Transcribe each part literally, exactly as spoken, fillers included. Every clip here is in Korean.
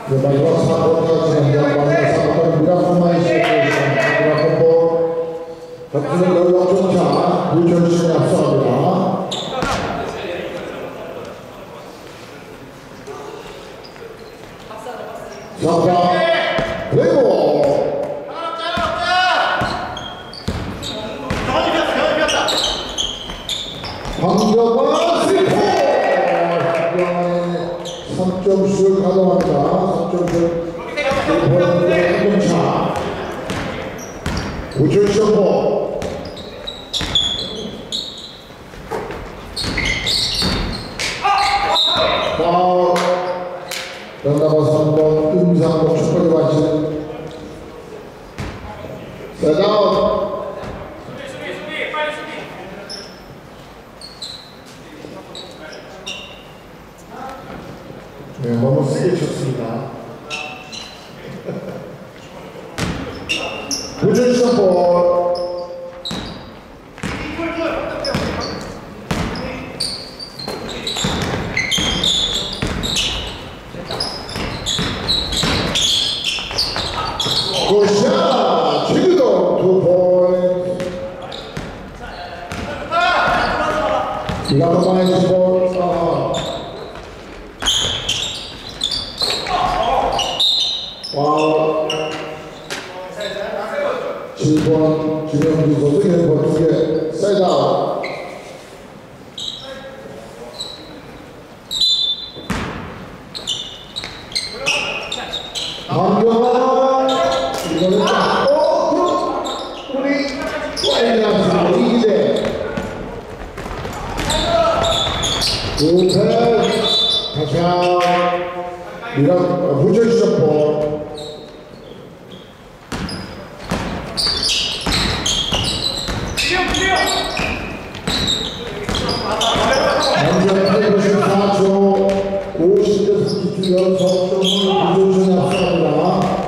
마지막 사 번까지 마지막 사 번까지 미라클만 시작했습니다. 미라클볼 덕분에 연락조차 유철신이 앞서갑니다. 삼 그리고 황경환 스리포! 황경환의 삼 점슛을 가져갑니다. 삼 점슛 스리포의 한 점차 우철시험보 파울 연남아서 한번 임상복 축구를 마친 셋아웃. 네, 너무 세게 쳤습니다. 우철시험 볼 굿샷! 최규동 두 포인트. 이라마이스 볼 와우. 칠 번 김영주 선수 일 번 두 개 사이드아웃. 황경환 이거는 딱 어? 우리 와일드나스 이기 대 우선 다시 이런 무절시점 볼 삼십사 초 오십 대 삼십 초 연속점을 무조건이 앞서갑니다.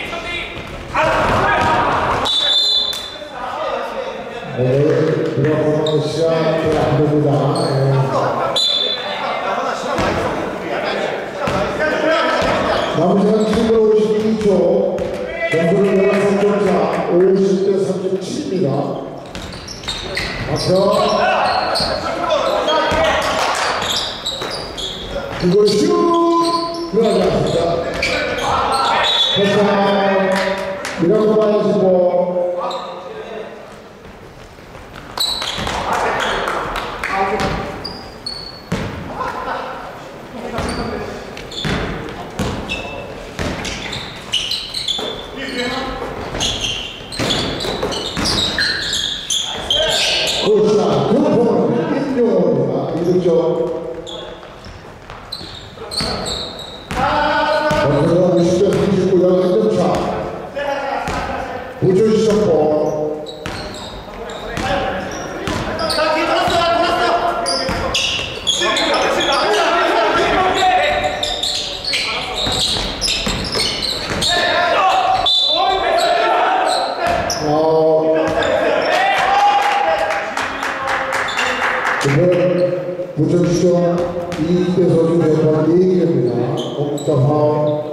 네, 들어가는 시간 안 됩니다. 네. 남은 시간 칠백오십이 초 점수를 내가 삼 점차 오십 대 삼십칠입니다. 앞서 이걸 슛! 들어가지 않습니다. 패스아웃 미라클만 볼 굿샷! 그 볼은 임종호입니다. 이 득점 오십 대 삼십구 연 한 점차 우철시험 볼 우철시험 이 대 선수 대판 네 개입니다. 공격자 파울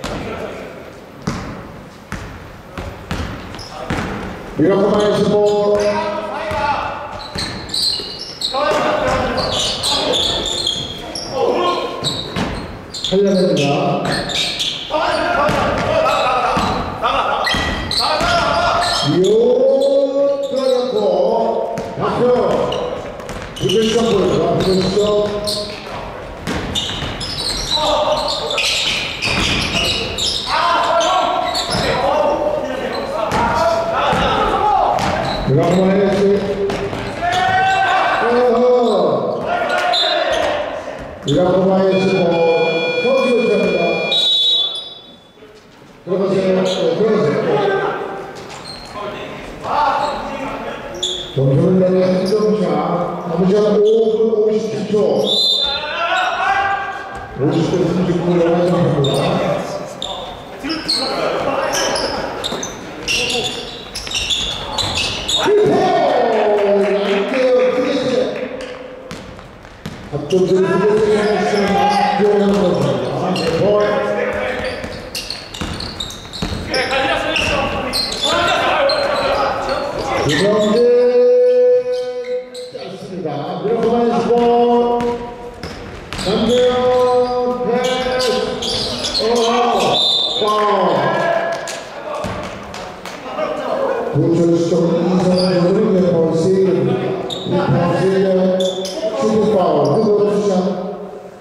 미라클만 볼 살려냅니다. 이오 들어갔고 박효 우철시험 보여줍니다. 우철시험 미라클만 해야지. 어허 미라클만 해야지 뭐 선수 교체합니다. 들어가세요. 들어가세요. 점수를 내는 한 점차 남은 시간 오 분 오십칠 초 오십 대 삼십구 연 점차입니다. 앞쪽으로 무조건 해주시는 남경현 선수입니다. 부천시청 이성준은 네번 세일입니다. 네번 세일은 슈팅 파울, 그거 투샷.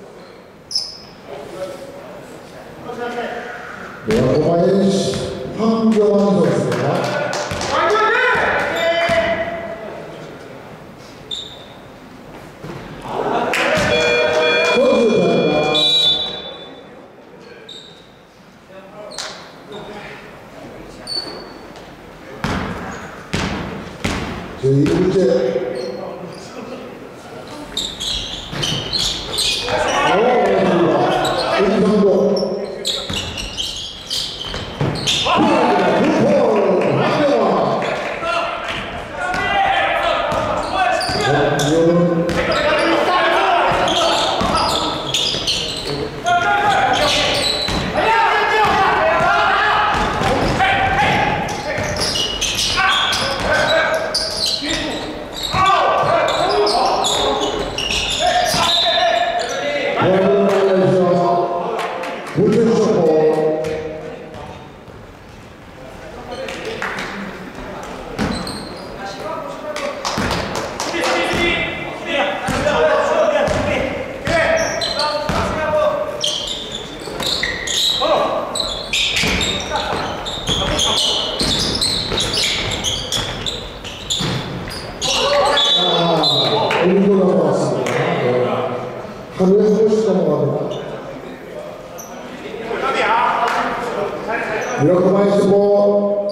네, 고마의 황경환 선수입니다. 저희 이제 오, 임성도 하루에 한 번씩 넘어갑니다. 이렇게 많이 쓰고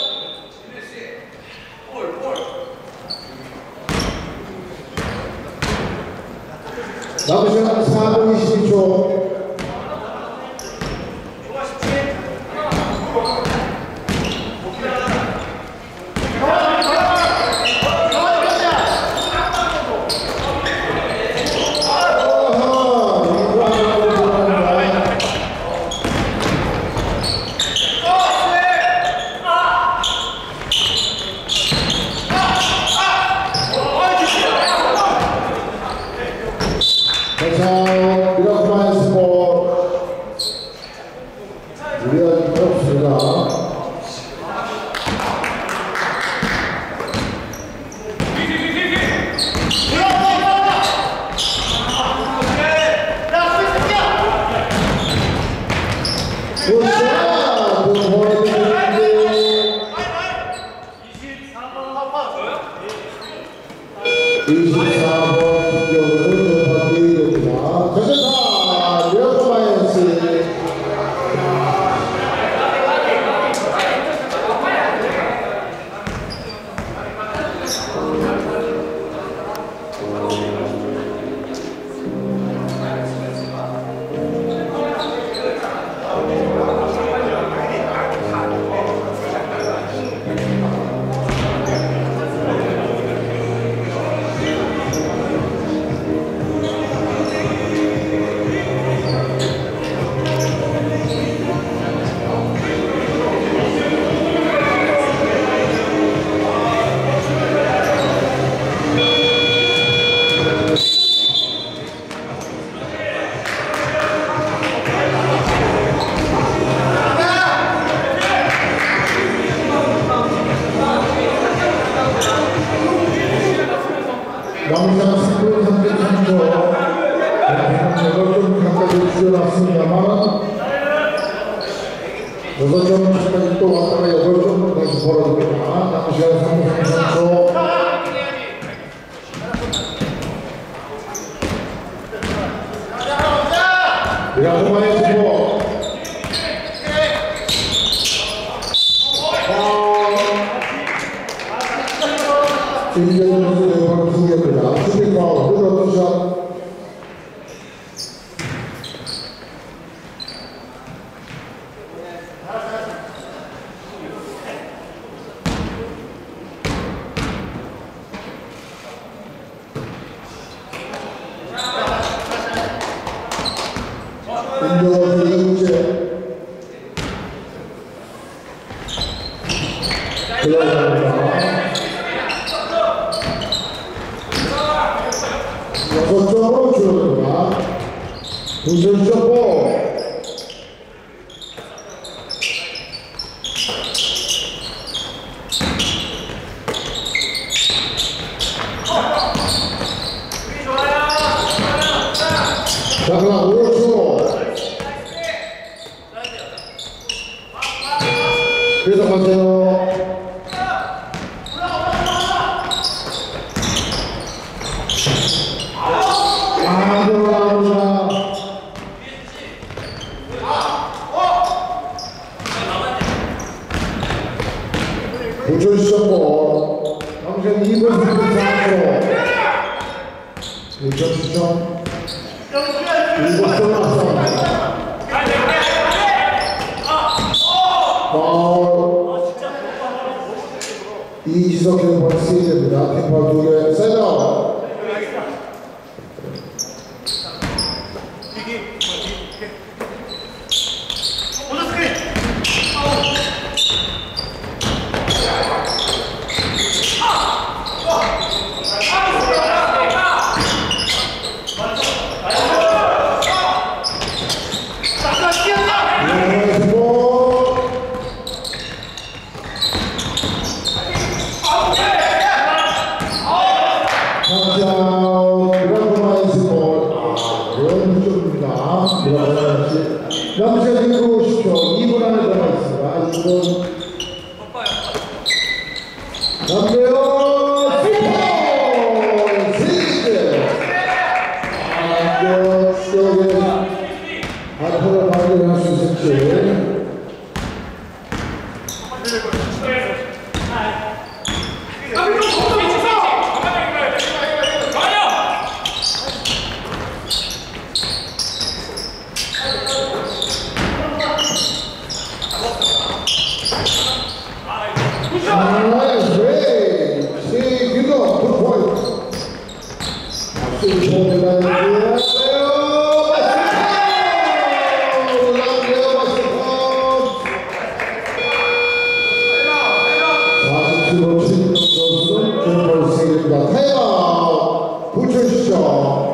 남은 시간 사 분 이십이 초. 자, 이렇게만 스포 우리가 필요 없습니다. 이십사 번 기억으로 전파기입니다. 전전타 리어커마이언스 남자 삼 분 삼십삼 초 여덟 점 가까이 줄여놨습니다만 여섯 점까지 또 왔다가 여덟 점 다시 벌어집니다. 남은 시간 삼 분 삼십삼 초. 야구마의 주보 김재현 선수 대박을 승리합니다. 슈팅 파울, 그저 투샷. 김재현 이국제 들어갑니다. 여섯 점으로 줄어듭니다. 두 점보 계속하세요. 아, 들어갑니다. 부천 시점볼 남편 이 번 삼으로 부천 시점 일곱 점 앞서갑니다. 파울 이지석 경기볼 시즌입니다. 팀파울 두 개 셋아웃. 남자 링크 오십 초 이 분 안에 들어가 있습니다. 이 분 남대현 슈퍼 시리즈 안쪽에 앞으로 발견할 수 있을지. Nice break. See, you go. Good point. See, you hold it down. 사십 킬로 최진동 선수는 정말 세입니다. 타임아웃. 붙여주시죠.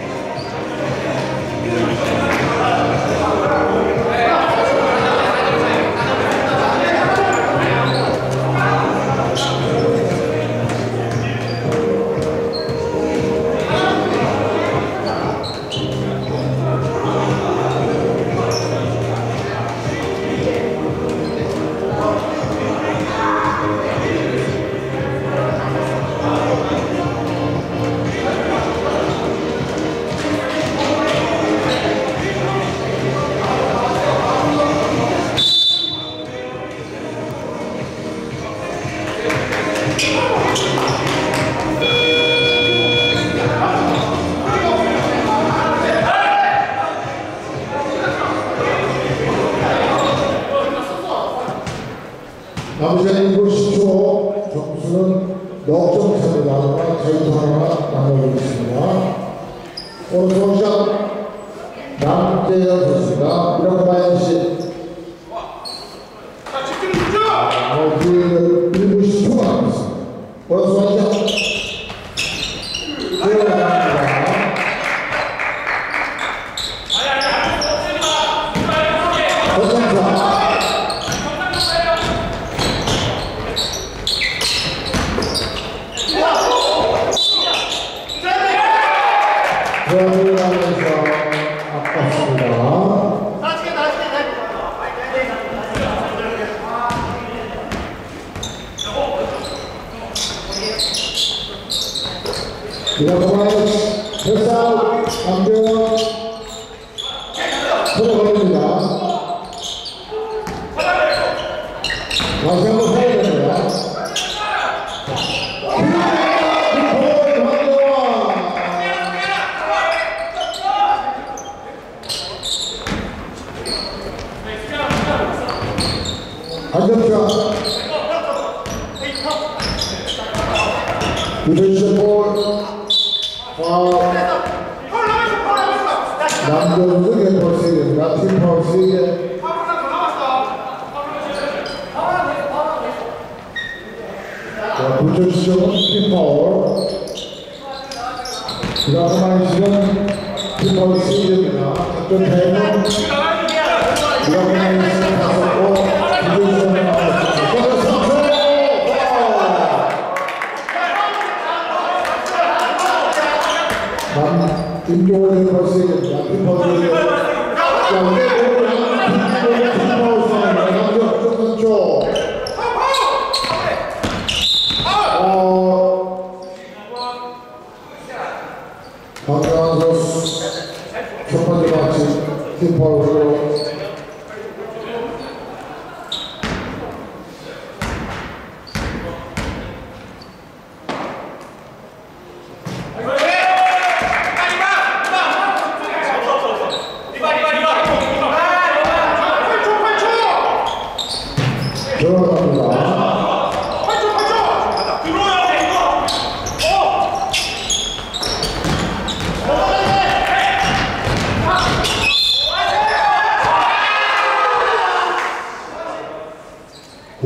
남자는 일곱 십 초 점수는 넉 점 차입니다. 저희도 하나 나눠보겠습니다. 오늘 동작 남재현 선수입니다. 이렇게 마이너스 어, 그 일곱 십 초가 남았습니다. 오늘 동작 들어갑니다. 들어가면서 아깝습니다. 이렇게 마이너스 패스아웃 남대현 들어갑니다. 다시 한번 해야 됩니다. 안정차 유전시 볼 파울 남정수 개볼 세 개입니다. 팀 파울 세 개. 자, 부천 시점은 팀 파울. 그 다음 마이너스는 팀 파울 세 개입니다. 작전 타임은 그 다음 마이너스는 다섯 고 부천 시점은 김종호 대표가 세겠다. 김파우스 자, 우리 팀파우스 남자 부천 선초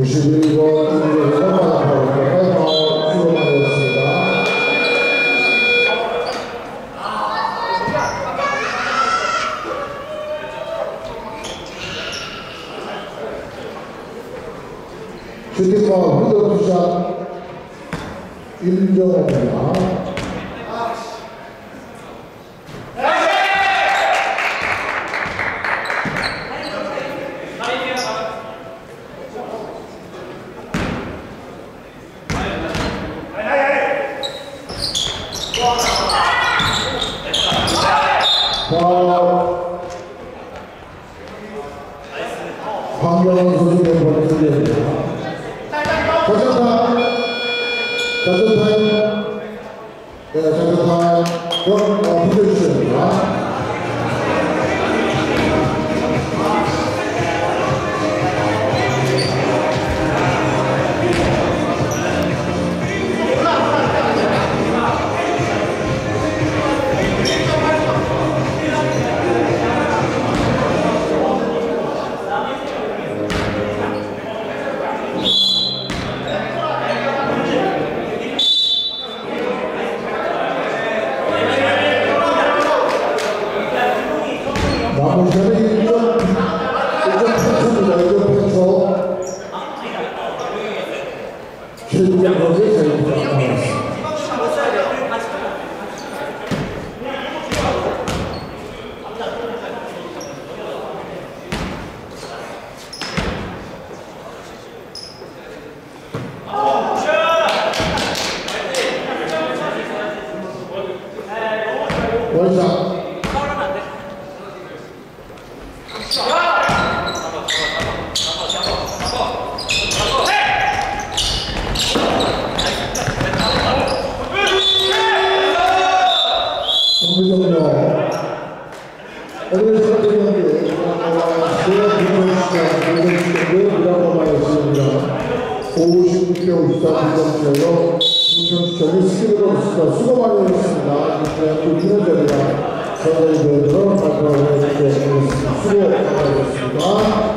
구십일 번 임재희가 받아파울까지 파울 수고 많으셨습니다. 슈팅파울 후드 투샷 임정호입니다. 황경원 선수의 번째입니다. 작전타임, 작전타임, 네, 작전타임, 그럼 어, 비켜주십니다. 남은 시간에 일 점 팔 초입니다. 일 점 팔 초. 최종적 거기에 저희가 남았습니다. 원샷. 정규정료 오늘 선택경기 오십육 대 오십사 득점차로 부천시청이 승리로 수고 많이 하셨습니다. 대한민국 준우전이가 선생님들로 발표를 해주시겠습니다. 수고 많이 하셨습니다.